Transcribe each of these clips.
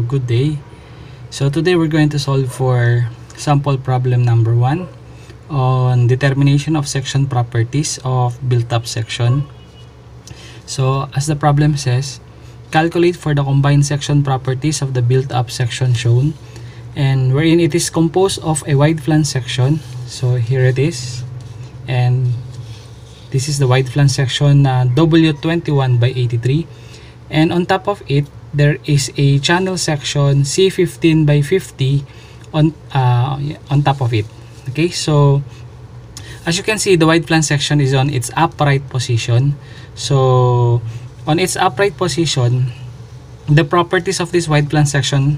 good day. So today we're going to solve for sample problem number 1 on determination of section properties of built-up section. So as the problem says, calculate for the combined section properties of the built-up section shown, and wherein it is composed of a wide flange section. So here it is, and this is the wide flange section W21 by 83, and on top of it there is a channel section C15 by 50 on top of it. Okay, so as you can see, the wide flange section is on its upright position. So on its upright position, the properties of this wide flange section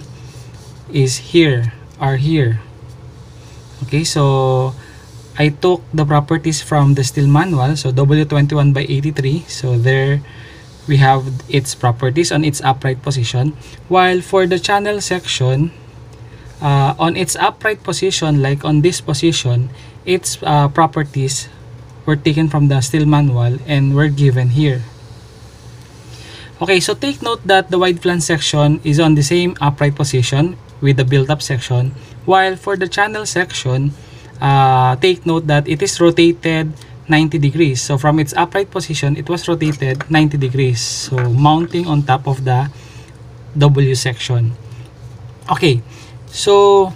are here. Okay, so I took the properties from the steel manual, so W21 by 83. So there we have its properties on its upright position, while for the channel section, on its upright position, like on this position, its properties were taken from the steel manual and were given here. Okay, so take note that the wide flange section is on the same upright position with the built-up section, while for the channel section, take note that it is rotated 90 degrees. So from its upright position, it was rotated 90 degrees. So mounting on top of the W section. Okay, so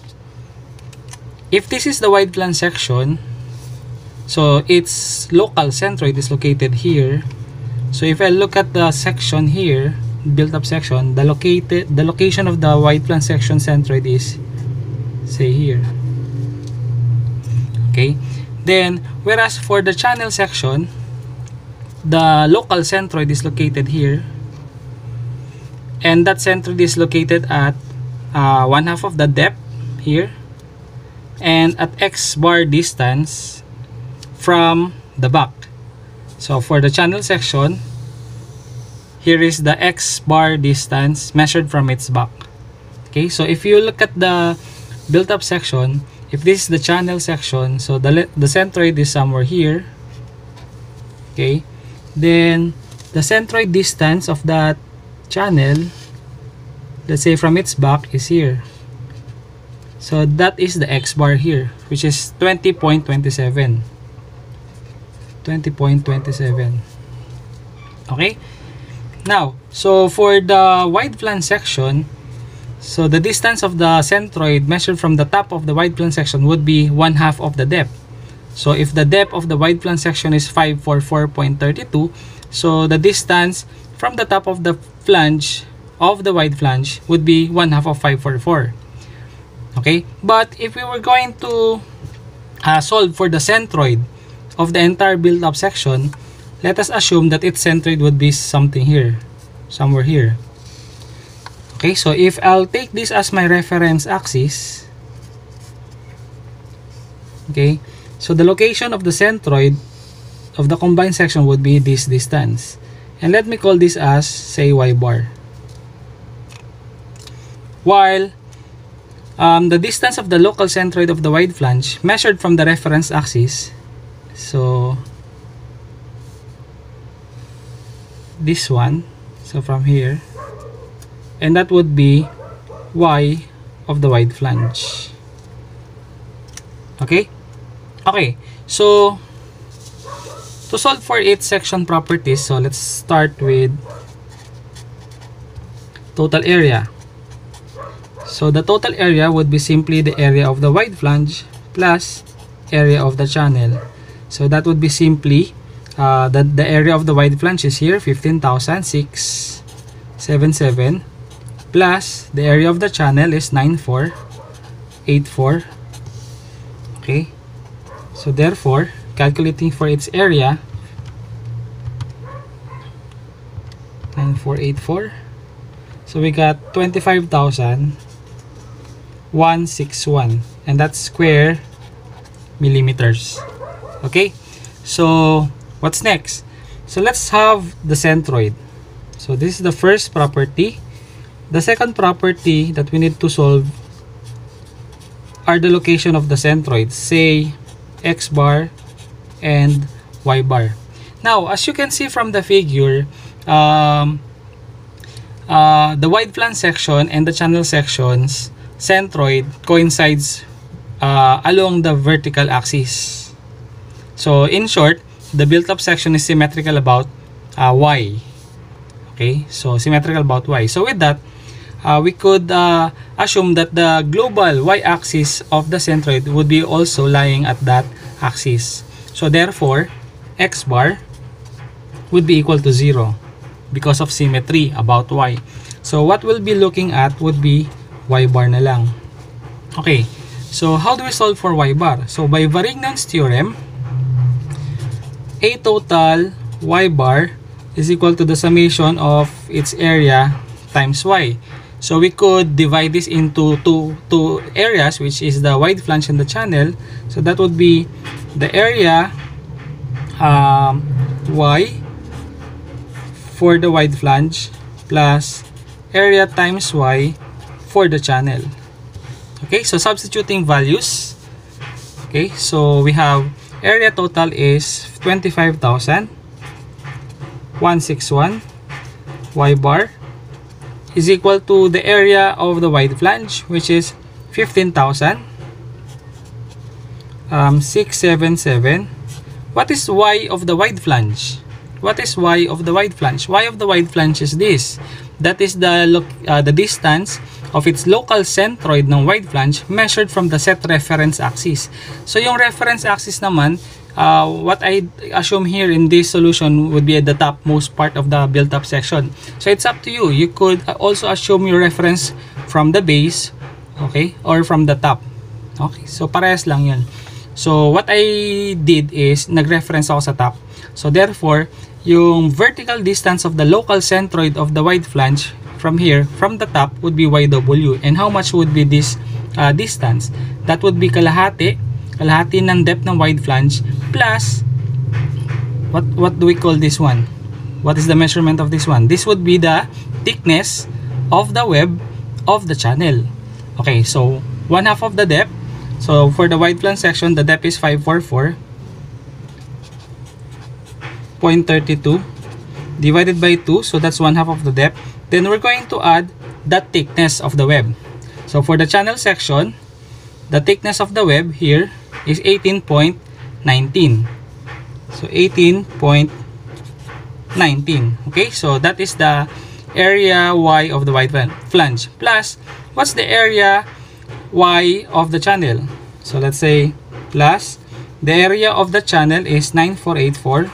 if this is the wide flange section, so its local centroid is located here. So if I look at the section here, built-up section, the location of the wide flange section centroid is, say, here. Okay, then whereas for the channel section, the local centroid is located here, and that centroid is located at 1/2 of the depth here, and at X bar distance from the back. So for the channel section, here is the X bar distance measured from its back. Okay, so if you look at the built-up section, if this is the channel section, so the centroid is somewhere here. Okay, then the centroid distance of that channel, let's say from its back, is here. So that is the X bar here, which is 20.27. 20.27. Okay, now so for the wide flange section, so the distance of the centroid measured from the top of the wide flange section would be 1/2 of the depth. So if the depth of the wide flange section is 544.32, so the distance from the top of the flange of the wide flange would be 1/2 of 544. Okay, but if we were going to solve for the centroid of the entire built-up section, let us assume that its centroid would be something here, somewhere here. Okay, so if I'll take this as my reference axis, okay, so the location of the centroid of the combined section would be this distance, and let me call this as, say, Y bar, while the distance of the local centroid of the wide flange measured from the reference axis, so this one, so from here, and that would be Y of the wide flange. Okay, okay, so to solve for its section properties, so let's start with total area. So the total area would be simply the area of the wide flange plus area of the channel. So that would be simply the area of the wide flange is here, 15,677, plus the area of the channel is 9484. Okay, so therefore calculating for its area, 9484, so we got 25,161, and that's square millimeters. Okay, so what's next? So let's have the centroid. So this is the first property. The second property that we need to solve are the location of the centroid, say X bar and Y bar. Now, as you can see from the figure, the wide flange section and the channel section's centroid coincides along the vertical axis. So in short, the built-up section is symmetrical about y. Okay, so symmetrical about y. So with that, we could assume that the global y-axis of the centroid would be also lying at that axis. So therefore, x bar would be equal to 0 because of symmetry about y. So what we'll be looking at would be y bar na lang. Okay, so how do we solve for y bar? So by Varignon's theorem, A total y bar is equal to the summation of its area times y. So we could divide this into two areas, which is the wide flange and the channel. So that would be the area y for the wide flange plus area times y for the channel. Okay, so substituting values. Okay, so we have area total is 25,161. Y bar is equal to the area of the wide flange, which is 15,677. What is y of the wide flange? What is y of the wide flange? Y of the wide flange is this. That is the distance of its local centroid ng wide flange measured from the set reference axis. So yung reference axis naman, what I assume here in this solution would be at the topmost part of the built-up section. So it's up to you. You could also assume your reference from the base, okay, or from the top. Okay, so parehas lang yun. So what I did is nag-reference ako sa top. So therefore, yung vertical distance of the local centroid of the wide flange from here, from the top, would be YW. And how much would be this distance? That would be kalahati ng depth ng wide flange plus what do we call this one? What is the measurement of this one? This would be the thickness of the web of the channel. Okay, so 1/2 of the depth. So for the wide flange section, the depth is 544.32 divided by 2, so that's 1/2 of the depth. Then we're going to add the thickness of the web. So for the channel section, the thickness of the web here is 18.19. So 18.19. Okay, so that is the area y of the wide flange. Plus, what's the area y of the channel? So let's say plus the area of the channel is 9484.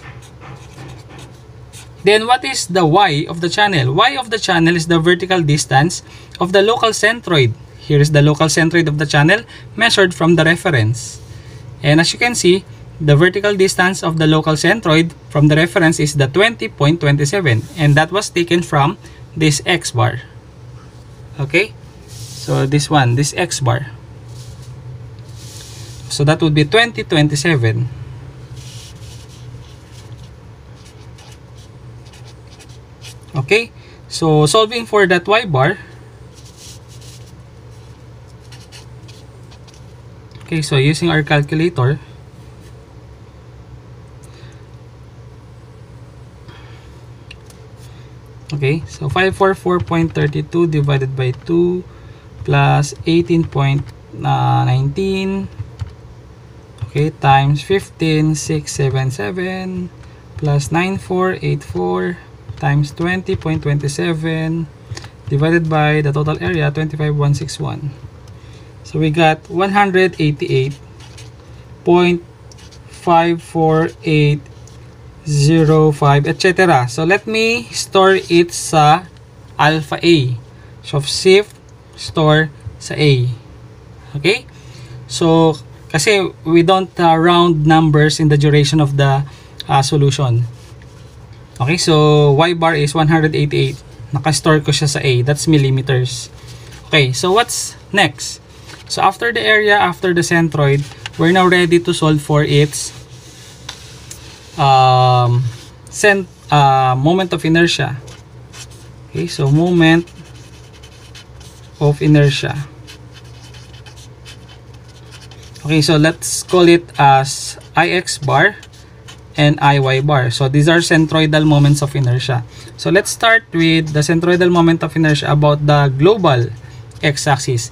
Then what is the y of the channel? Y of the channel is the vertical distance of the local centroid. Here is the local centroid of the channel measured from the reference. And as you can see, the vertical distance of the local centroid from the reference is the 20.27. And that was taken from this x bar. Okay? So this one, this x bar. So that would be 20.27. Okay, so solving for that y bar. Okay, so using our calculator, okay, so 544.32 divided by 2 plus 18.19, okay, times 15,677 plus 9484 times 20.27 divided by the total area 25,161. So we got 188.54805, etc. So let me store it sa alpha A. So shift store sa A. Okay? So kasi we don't round numbers in the duration of the solution. Okay, so y bar is 188. Naka-store ko siya sa A. That's millimeters. Okay, so what's next? So after the area, after the centroid, we're now ready to solve for its moment of inertia. Okay, so moment of inertia. Okay, so let's call it as Ix bar and IY bar. So these are centroidal moments of inertia. So let's start with the centroidal moment of inertia about the global x-axis.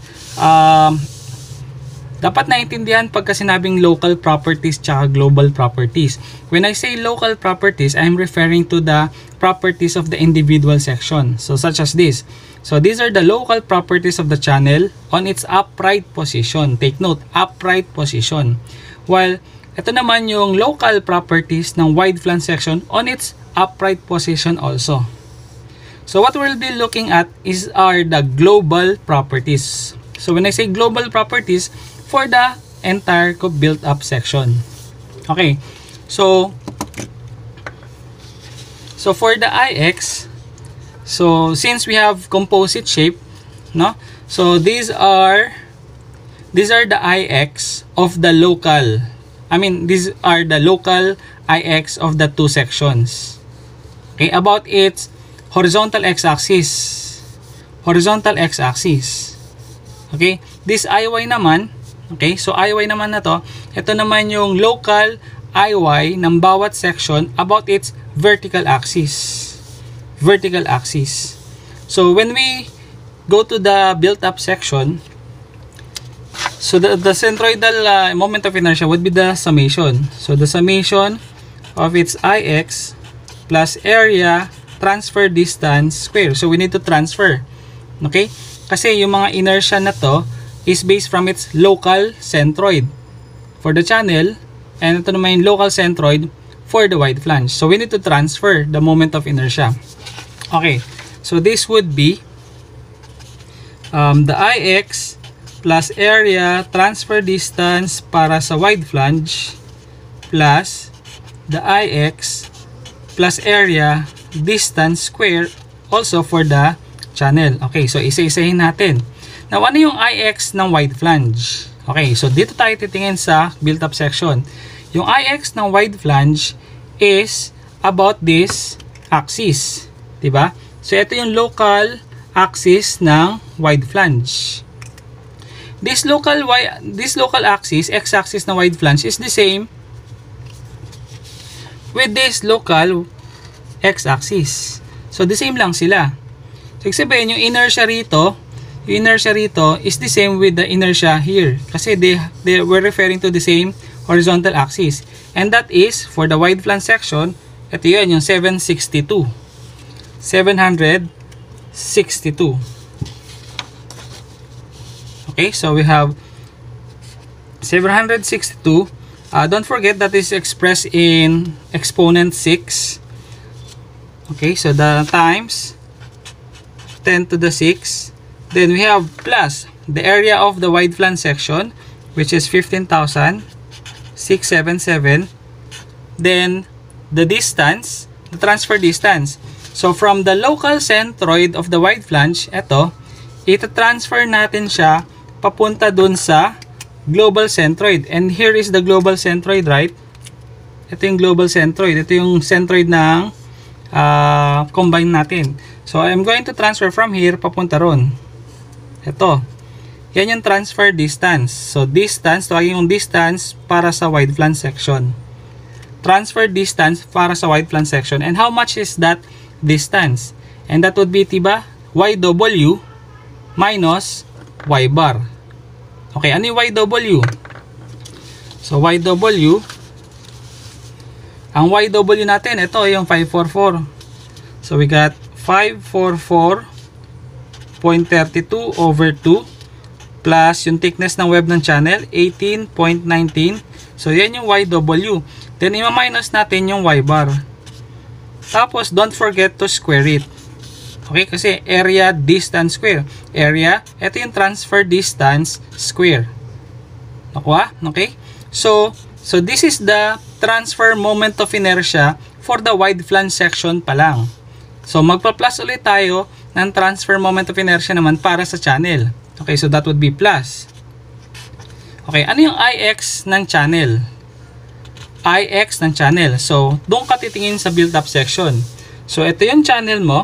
Dapat naintindihan pagka sinabing local properties tsaka global properties. When I say local properties, I'm referring to the properties of the individual section. So such as this. So these are the local properties of the channel on its upright position. Take note, upright position. While ito naman yung local properties ng wide flange section on its upright position also. So what we'll be looking at are the global properties. So when I say global properties, for the entire built-up section. Okay, so for the IX, so since we have composite shape, no, so these are the IX of the local. These are the local IX of the two sections. Okay, about its horizontal x-axis. Okay, this IY naman. Okay, so IY naman na to, ito naman yung local IY ng bawat section about its vertical axis. So when we go to the built-up section, so the centroidal moment of inertia would be the summation. So the summation of its IX plus area transfer distance square. So we need to transfer. Okay? Kasi yung mga inertia na to is based from its local centroid for the channel, and ito naman yung local centroid for the wide flange. So we need to transfer the moment of inertia. Okay, so this would be the IX plus area transfer distance para sa wide flange plus the IX plus area distance square also for the channel. Okay, so isa-isahin natin. Now, ano yung IX ng wide flange? Okay, so dito tayo titingin sa built-up section. Yung IX ng wide flange is about this axis. Diba? So, ito yung local axis ng wide flange. This local axis, x-axis ng wide flange is the same with this local x-axis. So, the same lang sila. So, sabihin, yung inertia rito is the same with the inertia here. Kasi they were referring to the same horizontal axis. And that is, for the wide flange section, ito yun, yung 762. Okay, so we have 762. Don't forget that is expressed in exponent 6. Okay, so the times 10 to the 6. Then we have plus the area of the wide flange section, which is 15,677. Then the distance, the transfer distance. So from the local centroid of the wide flange, ito-transfer natin siya papunta dun sa global centroid. And here is the global centroid, right? Ito yung global centroid. Ito yung centroid ng combine natin. So I'm going to transfer from here papunta ron. Ito. Yan yung transfer distance. So distance, tawagin yung distance para sa wide flange section. Transfer distance para sa wide flange section. And how much is that distance? And that would be, diba, YW minus Y bar. Okay, ano yung YW? So YW, ang YW natin, ito yung 544. So we got 544.32 over 2 plus yung thickness ng web ng channel 18.19. So yan yung YW. Then i-minus natin yung Y bar. Tapos don't forget to square it. Okay, kasi area distance square. Area, ito yung transfer distance square. Nakuha? Okay? So this is the transfer moment of inertia for the wide flange section pa lang. So magpa-plus ulit tayo ng transfer moment of inertia naman para sa channel. Okay, so that would be plus. Okay, ano yung IX ng channel? IX ng channel. So doon ka titingin sa built-up section. So ito yung channel mo.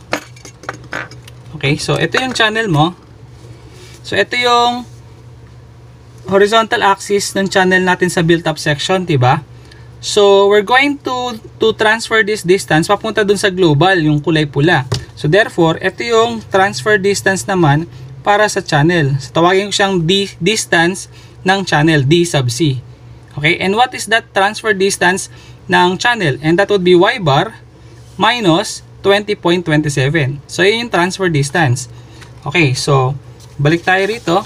Okay, so ito yung channel mo. So ito yung horizontal axis ng channel natin sa built-up section, diba? So, we're going to transfer this distance papunta dun sa global, yung kulay pula. So, therefore, ito yung transfer distance naman para sa channel. So, tawagin ko siyang distance ng channel, D sub C. Okay, and what is that transfer distance ng channel? And that would be y bar minus 20.27. So, yun yung transfer distance. Okay, so, balik tayo rito.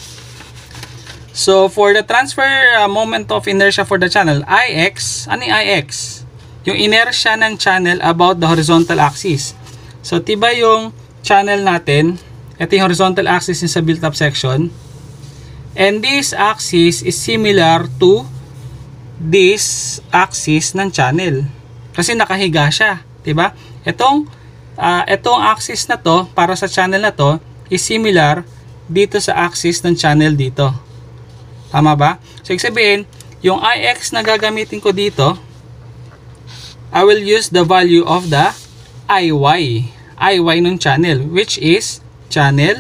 So, for the transfer moment of inertia for the channel, Ix, ano yung Ix? Yung inertia ng channel about the horizontal axis. So, tiba yung channel natin. Ito yung horizontal axis sa built-up section. And this axis is similar to this axis ng channel. Kasi nakahiga siya. Diba? Itong axis na to, para sa channel na to, is similar dito sa axis ng channel dito. Tama ba? So, ibig sabihin, yung Ix na gagamitin ko dito, I will use the value of the Iy ng channel, which is channel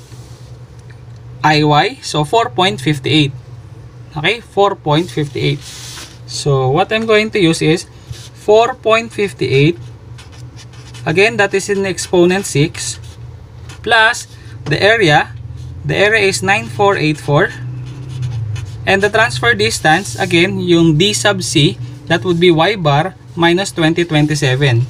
Iy, so 4.58. Okay, 4.58. So, what I'm going to use is 4.58. Again, that is in exponent 6, plus the area. The area is 9484. And the transfer distance, again, yung D sub C, that would be y bar minus 2027.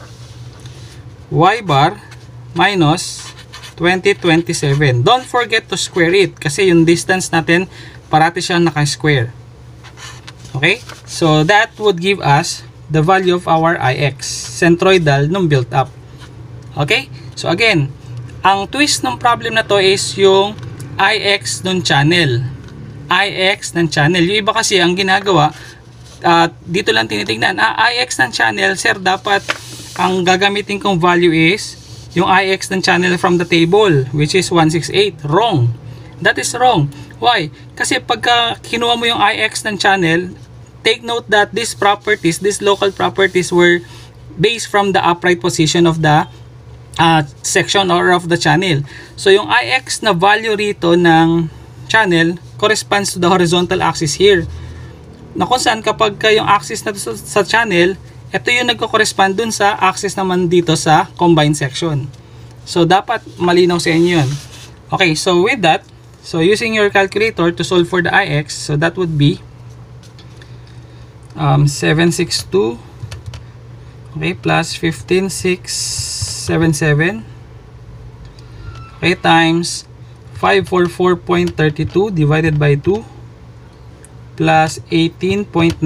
Y bar minus 2027. Don't forget to square it kasi yung distance natin parati siyang naka-square. Okay? So, that would give us the value of our Ix, centroidal nung built up. Okay? So, again, ang twist ng problem na to is yung Ix nung channel. Ix ng channel. Yung iba kasi ang ginagawa, dito lang tinitingnan. Ix ng channel, sir, dapat ang gagamitin kong value is yung Ix ng channel from the table, which is 168. Wrong. That is wrong. Why? Kasi pagka kinuha mo yung Ix ng channel, take note that these properties, these local properties were based from the upright position of the section or of the channel. So, yung Ix na value rito ng channel corresponds to the horizontal axis here. Na kung saan kapag yung axis na sa channel, ito yung nagko-correspond dun sa axis naman dito sa combined section. So, dapat malinaw sa inyo yun. Okay, so with that, so using your calculator to solve for the Ix, so that would be 762, okay, plus 15677, okay, times 544.32 divided by 2 plus 18.19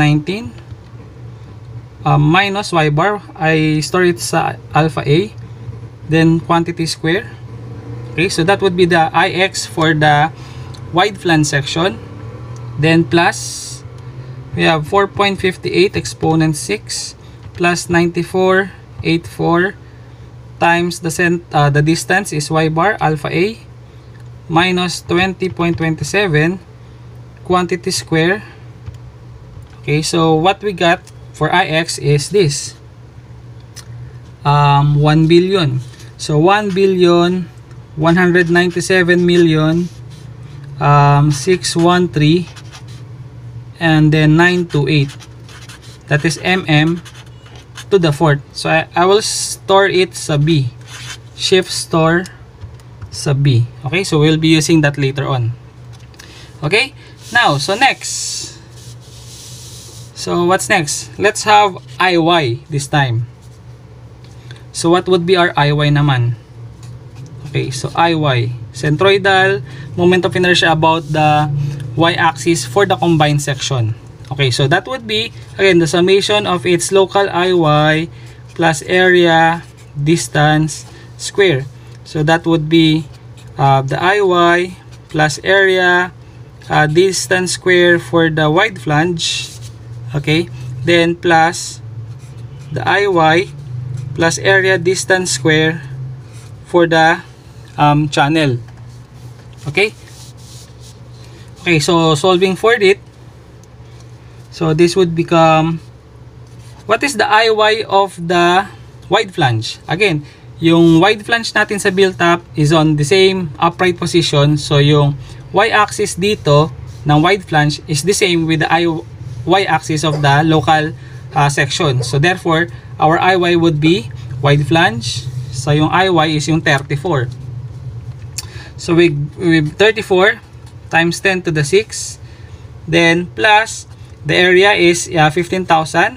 minus y bar. I store it sa alpha A, then quantity square. Okay, so that would be the Ix for the wide flange section. Then plus, we have 4.58 exponent 6 plus 9484 times the distance is y bar alpha A minus 20.27 quantity square. Okay, so what we got for Ix is this 1 billion. So 1,197,613 and then 928. That is mm to the fourth. So I will store it sa B. Shift store sa B. Okay, so we'll be using that later on. Okay, now, so next. So what's next? Let's have Iy this time. So what would be our Iy naman? Okay, so Iy, centroidal, moment of inertia about the y-axis for the combined section. Okay, so that would be, again, the summation of its local Iy plus area, distance, square. So that would be the Iy plus area, distance square for the wide flange. Okay, then plus the Iy plus area distance square for the channel. Okay. Okay, so solving for it. So this would become, what is the Iy of the wide flange? Again, yung wide flange natin sa built-up is on the same upright position. So yung y-axis dito ng wide flange is the same with the y-axis of the local section. So therefore, our IY would be wide flange. So yung IY is yung 34. So with 34 times 10 to the 6, then plus the area is 15,677.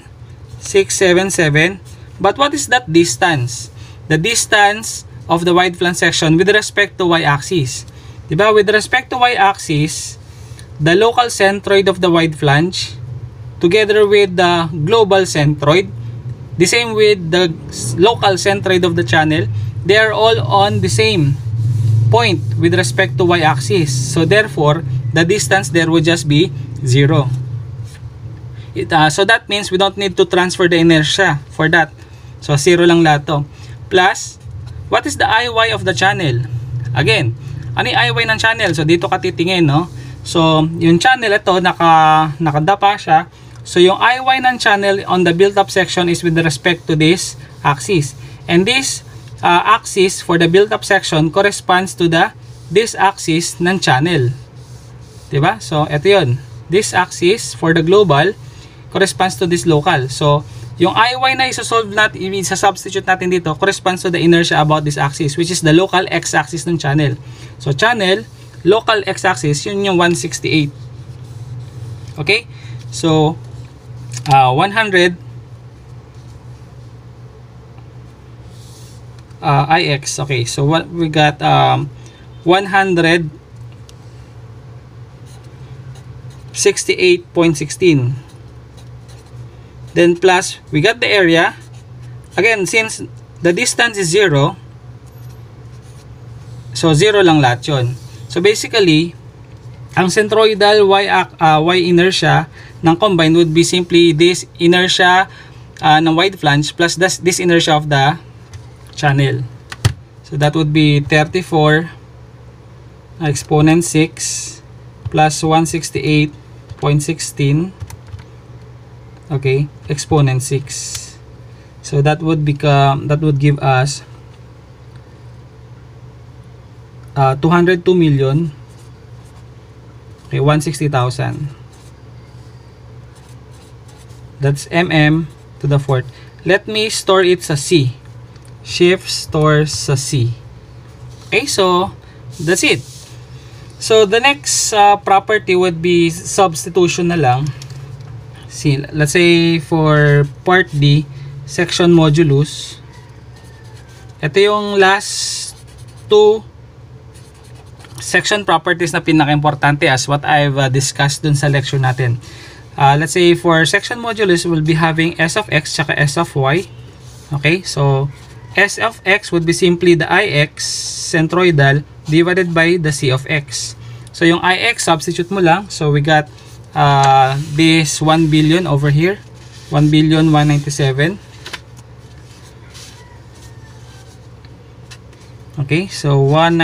But what is that distance? The distance of the wide flange section with respect to y-axis. Diba? With respect to y-axis, the local centroid of the wide flange together with the global centroid, the same with the local centroid of the channel, they are all on the same point with respect to y-axis. So therefore, the distance there would just be 0. So that means we don't need to transfer the inertia for that. So 0 lang lahat to. Plus, what is the IY of the channel? Again, ano yung IY ng channel? So dito ka titingin, no? So yung channel ito, nakadapa siya. So yung IY ng channel on the built-up section is with respect to this axis. And this axis for the built-up section corresponds to this axis ng channel. Diba? So ito yun. This axis for the global corresponds to this local. So yung IY na isa-solve natin, isa-substitute natin dito, corresponds to the inertia about this axis, which is the local x-axis ng channel. So channel, local x-axis, yun yung 168. Okay? So 100 Ix. Okay, so what we got 168.16. Then plus we got the area. Again, since the distance is 0, so 0 lang lahat yun. So basically, ang centroidal y inertia ng combine would be simply this inertia ng wide flange plus this inertia of the channel. So that would be 34 exponent 6 plus 168.16, okay, exponent 6. So that would give us 202 million, okay, 160,000. That's mm to the fourth. Let me store it sa C. Shift store sa C. Okay, so that's it. So the next property would be substitution na lang. See, let's say for part D, section modulus. Ito yung last two section properties na pinaka-importante as what I've discussed dun sa lecture natin. Let's say for section modulus, we'll be having S of X tsaka S of Y. Okay, so S of X would be simply the Ix centroidal divided by the C of X. So yung Ix, substitute mo lang. So we got this 1 billion over here. 1,197,000,000. Okay, so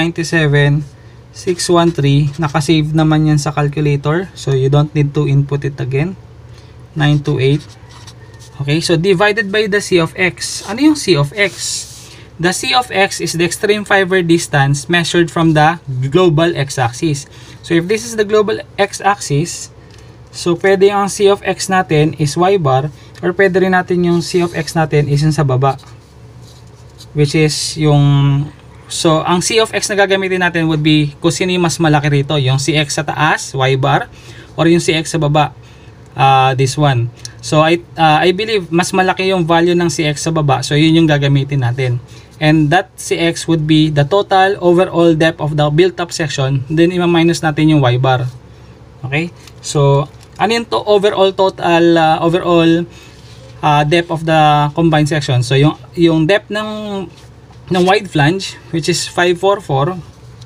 197,613. Nakasave naman yan sa calculator. So you don't need to input it again. 928. Okay, so divided by the C of X. Ano yung C of X? The C of X is the extreme fiber distance measured from the global x-axis. So if this is the global x-axis, so pwede yung C of X natin is y bar, or pwede rin natin yung C of X natin is yung sa baba. Which is yung, so ang C of X na gagamitin natin would be kung sino yung mas malaki rito. Yung CX sa taas, y bar, or yung CX sa baba, this one. So I believe mas malaki yung value ng CX sa baba. So yun yung gagamitin natin. And that CX would be the total overall depth of the built-up section. Then i-minus natin yung Y bar. Okay? So ano yun to? Overall total, depth of the combined section. So yung depth ng wide flange, which is 544.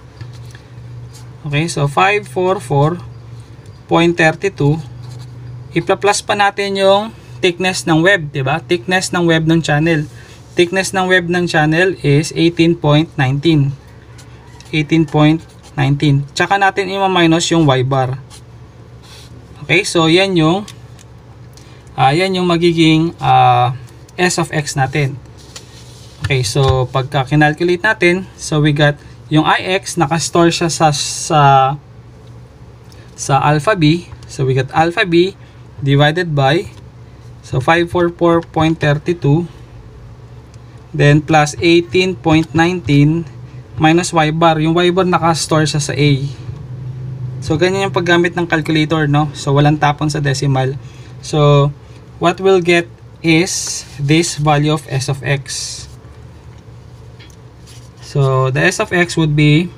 Okay? So 544.32. Ipla-plus pa natin yung thickness ng web, diba? Thickness ng web ng channel. Thickness ng web ng channel is 18.19. 18.19. Tsaka natin i-minus yung Y bar. Okay, so yan yung magiging S of X natin. Okay, so pagka kinalculate natin, so we got yung Ix, nakastore siya sa alpha B. So we got alpha B divided by, so 544.32, then plus 18.19 minus y bar. Yung y bar nakastore siya sa A. So ganyan yung paggamit ng calculator, no? So walang tapon sa decimal. So what we'll get is this value of s of x. So the s of x would be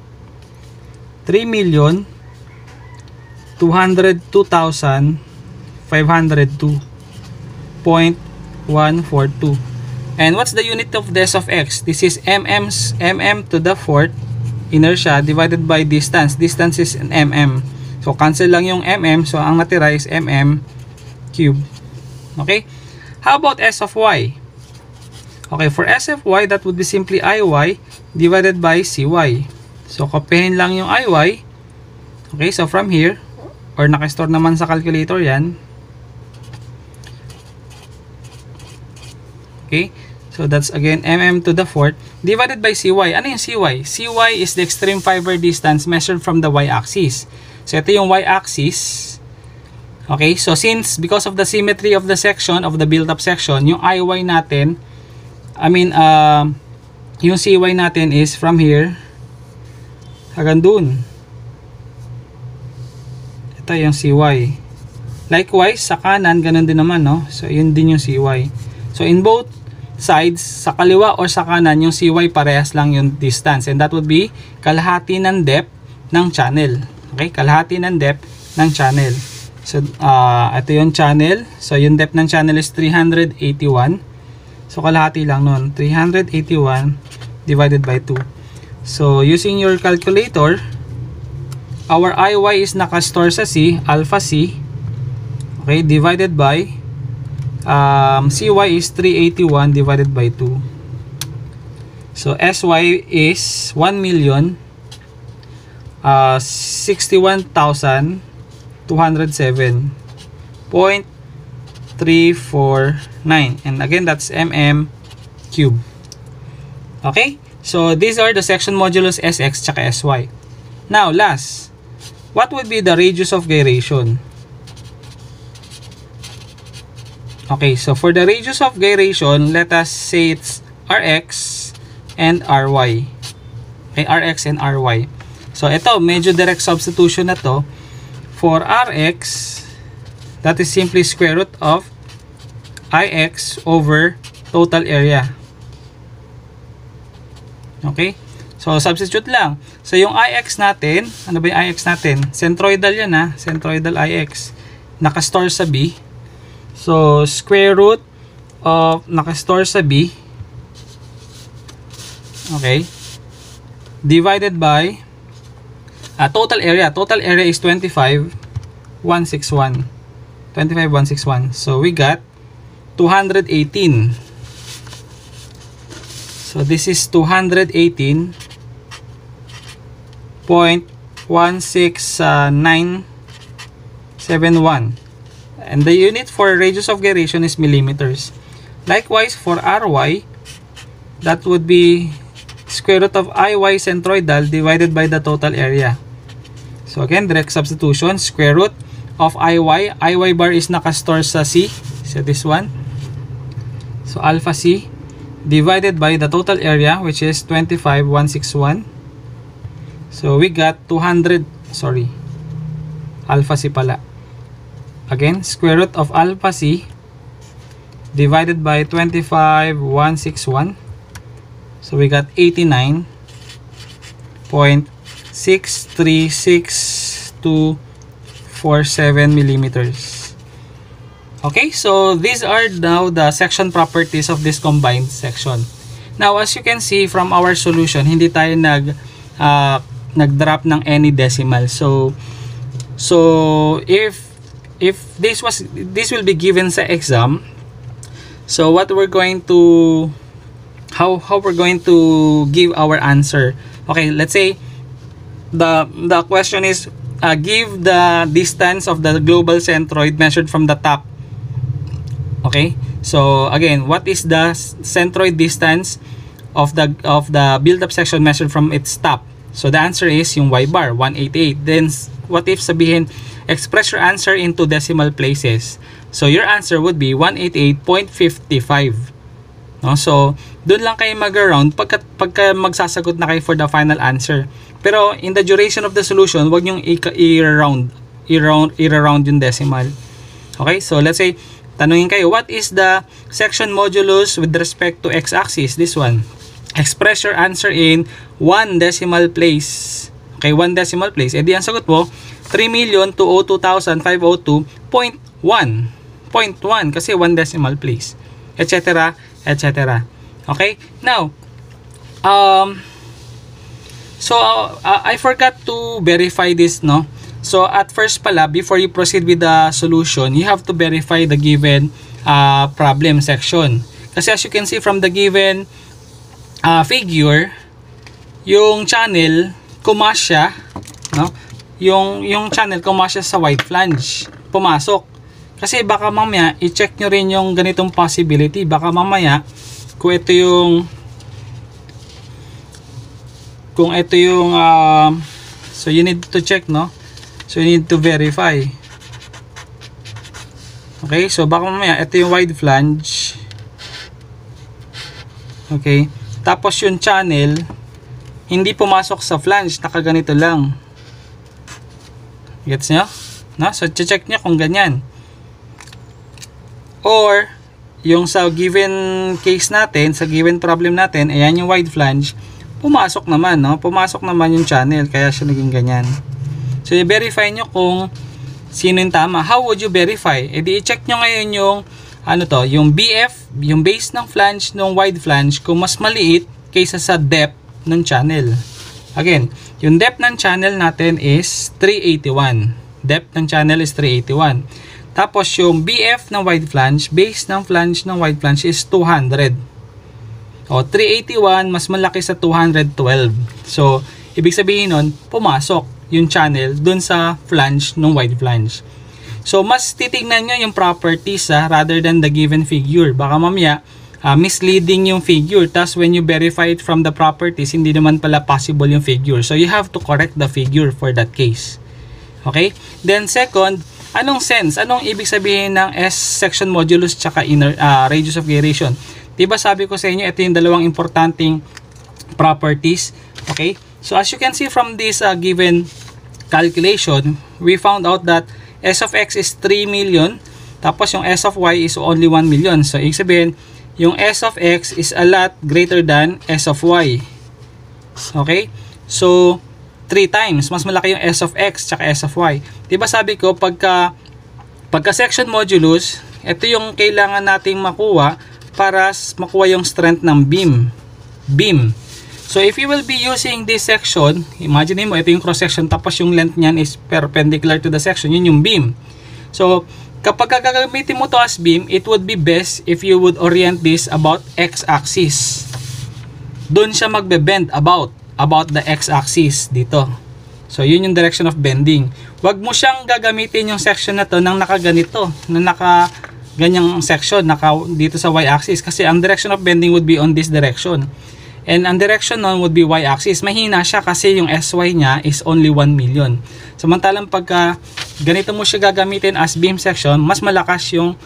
3,202,502.142. And what's the unit of the s of x? This is mm to the fourth inertia divided by distance. Distance is in mm. So cancel lang yung mm. So ang natira is mm cube. Okay? How about s of y? Okay, for s of y, that would be simply iy divided by cy. So kopyahin lang yung iy. Okay, so from here, or nakastore naman sa calculator yan. Okay, so that's again mm to the fourth divided by cy. Ano yung cy? Cy is the extreme fiber distance measured from the y-axis. So ito yung y-axis. Okay, so because of the symmetry of the section, of the built-up section, yung iy natin, yung cy natin is from here hanggang dun. Ito yung cy. Likewise, sa kanan, ganun din naman, no? So, yun din yung cy. So, in both sides, sa kaliwa or sa kanan, yung cy parehas lang yung distance. And that would be kalahati ng depth ng channel. Okay? Kalahati ng depth ng channel. So, ito yung channel. So, yung depth ng channel is 381. So, kalahati lang nun. 381 divided by 2. So, using your calculator, our iy is nakastore sa C, alpha C. Okay, divided by cy is 381 divided by 2. So, sy is 1,061,207.349. And again, that's mm cube. Okay? So, these are the section modulus sx tsaka sy. Now, last, what would be the radius of gyration? Okay, so for the radius of gyration, let us say it's rx and ry. Okay, rx and ry. So, ito, medyo direct substitution na to. For rx, that is simply square root of ix over total area. Okay? So, substitute lang. So, yung ix natin, ano ba yung ix natin? Centroidal yan, ha? Centroidal ix. Nakastore sa B. So, square root of nakastore sa B. Okay? Divided by total area. Total area is 25,161. 25,161. So, we got 218. So, this is 218.1697. And the unit for radius of gyration is millimeters. Likewise, for ry, that would be square root of iy centroidal divided by the total area. So, again, direct substitution. Square root of iy. Iy bar is nakastore sa C. So, this one. So, alpha C divided by the total area, which is 25,161. So, we got 200, sorry, alpha C pala. Again, square root of alpha C divided by 25,161. So, we got 89.63647 millimeters. Okay, so these are now the section properties of this combined section. Now, as you can see from our solution, hindi tayo nag-drop ng any decimal. So if this will be given sa exam, so what we're going to how we're going to give our answer. Okay, let's say the question is give the distance of the global centroid measured from the top. Okay, so again, what is the centroid distance of the build-up section measured from its top? So the answer is yung y bar, 188. Then what if sabihin express your answer into decimal places. So your answer would be 188.55. No? So, doon lang kayo mag-round pagka magsasagot na kayo for the final answer. Pero in the duration of the solution, wag nyong i-round yung decimal. Okay? So, let's say, tanungin kayo, what is the section modulus with respect to x-axis? This one. Express your answer in 1 decimal place. Okay, 1 decimal place. E di ang sagot mo, 3,202,502.1. 0.1 kasi 1 decimal place. Etc. Etc. Okay? Now, I forgot to verify this, no? So, at first pala, before you proceed with the solution, you have to verify the given problem section. Kasi as you can see from the given figure, yung channel, kumasya, no? Yung channel, kumasya sa wide flange. Pumasok. Kasi baka mamaya, i-check nyo rin yung ganitong possibility. Baka mamaya, kung ito yung so you need to check, no? So you need to verify. Okay, so baka mamaya, ito yung wide flange. Okay, tapos yung channel, hindi pumasok sa flange, nakaganito lang. Gets nyo? No? So check nyo kung ganyan. Or, yung sa given case natin, sa given problem natin, ayan yung wide flange, pumasok naman, no? Pumasok naman yung channel, kaya siya naging ganyan. So, i-verify nyo kung sino yung tama. How would you verify? E di i-check nyo ngayon yung, yung BF, yung base ng flange, ng wide flange, kung mas maliit kaysa sa depth ng channel. Again, yung depth ng channel natin is 381. Depth ng channel is 381. Tapos yung BF ng wide flange, base ng flange ng wide flange is 200. O 381 mas malaki sa 212. So, ibig sabihin nun, pumasok yung channel dun sa flange ng wide flange. So, mas titignan nyo yung properties rather than the given figure. Baka mamaya, misleading yung figure. Tapos when you verify it from the properties, hindi naman pala possible yung figure. So, you have to correct the figure for that case. Okay? Then second, anong sense? Anong ibig sabihin ng S section modulus tsaka inner radius of gyration? Diba sabi ko sa inyo, ito yung dalawang importanteng properties. Okay? So as you can see from this given calculation, we found out that S of X is 3 million. Tapos yung S of Y is only 1 million. So ibig sabihin, yung S of X is a lot greater than S of Y. Okay? So 3 times. Mas malaki yung S of X tsaka S of Y. Diba sabi ko, pagka section modulus, ito yung kailangan nating makuha para makuha yung strength ng beam. So if you will be using this section, imagine mo, ito yung cross section, tapos yung length niyan is perpendicular to the section. Yun yung beam. So kapag gagamitin mo to as beam, it would be best if you would orient this about x-axis. Doon siya magbe-bend about the x-axis dito. So, yun yung direction of bending. Huwag mo siyang gagamitin yung section na to nang nakaganito, na ganyang section, dito sa y-axis. Kasi ang direction of bending would be on this direction. And ang direction nun would be y-axis. Mahina siya kasi yung SY niya is only 1 million. Samantalang pagka ganito mo siya gagamitin as beam section, mas malakas yung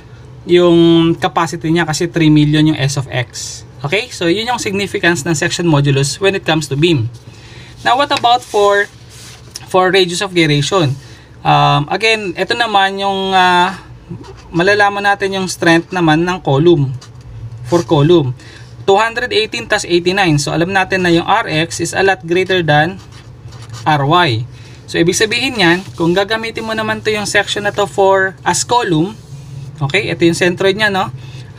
capacity niya kasi 3 million yung S of X. Okay? So, yun yung significance ng section modulus when it comes to beam. Now, what about for radius of gyration? Again, ito naman yung malalaman natin yung strength naman ng column. For column. 218 tas 89. So, alam natin na yung Rx is a lot greater than Ry. So, ibig sabihin yan, kung gagamitin mo naman to yung section na to for as column, okay, ito yung centroid niya, no?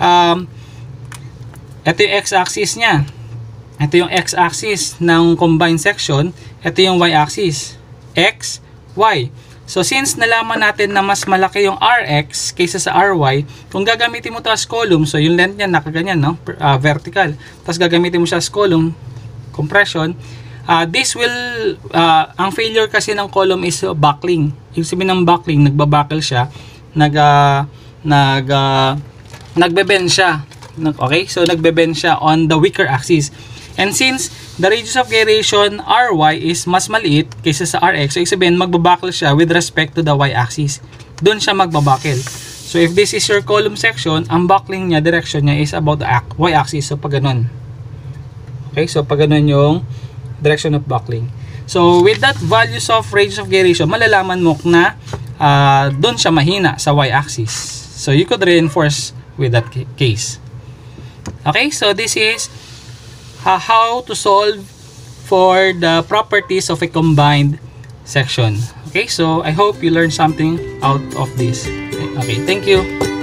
Ito yung x-axis niya. Ito yung x-axis ng combined section. Ito yung y-axis. X, y. So, since nalaman natin na mas malaki yung Rx kaysa sa Ry, kung gagamitin mo to as column, so yung length niya nakaganyan, no? Vertical. Tapos gagamitin mo siya as column, compression. This will, ang failure kasi ng column is buckling. Yung sabihin ng buckling, nagbabuckle siya, nagbe-bend siya. Okay? So, nagbe-bend siya on the weaker axis. And since the radius of gyration ry is mas maliit kaysa sa rx, so ibig sabihin magbabuckle siya with respect to the y-axis. Doon siya magbabuckle. So if this is your column section, ang buckling niya, direction niya is about the y-axis. So pag ganun. Okay, so pag ganun yung direction of buckling. So with that values of radius of gyration, malalaman mo na doon siya mahina sa y-axis. So you could reinforce with that case. Okay, so this is how to solve for the properties of a combined section. Okay, so I hope you learned something out of this. Okay, thank you.